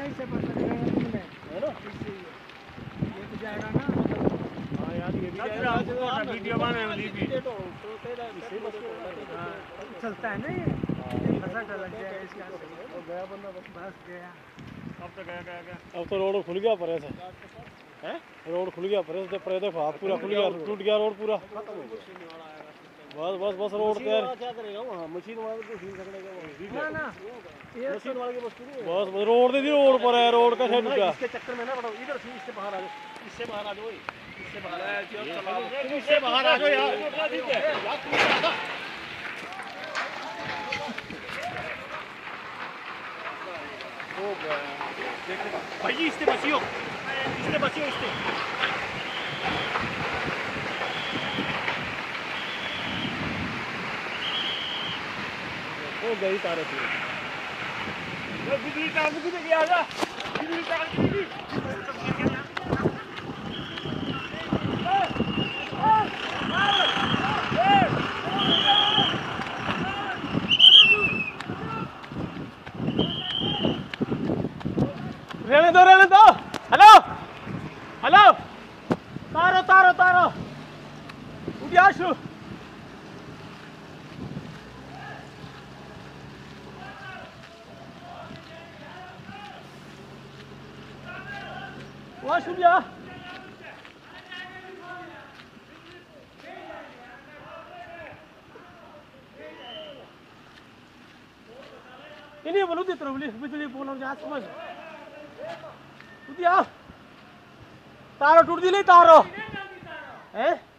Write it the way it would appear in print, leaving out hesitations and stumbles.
इससे पता चलेगा तुमने, है ना? ये तो जाएगा ना। हाँ यार ये भी जाएगा। वीडियो बनाने वाली भी चलता है ना ये, फंसा लग जाएगा इसके हाथ से। गया बंदा बस गया। अब तो गया। अब तो रोड खुल गया पर ऐसे हैं? रोड खुल गया पर ऐसे पर देखो हाथ पूरा खुल गया, टूट गया रोड पूरा। बस रोड तैयार। क्या करेगा वहाँ मशीन वाले को सील सकने का ना ये मशीन वाले की वस्तु नहीं है। बस रोड दे दी, रोड पर है, रोड का साइड टूटा। इसके चक्कर में ना पड़ो, इधर से इससे बाहर आ जाओ, इससे बाहर आ जाओ, इससे बाहर आ जाओ, इससे बाहर आ जाओ यार। हो गया भाई, इससे बचियो, इससे हो गई तारे से। बिजली तार की जगह आ जा, बिजली तार की रहने दो। हेलो तारो उद्याशु शुभ्या ini belum diterbeli बिजली बोलो जांच समझ उदिया तारो टूट दिले तारो हैं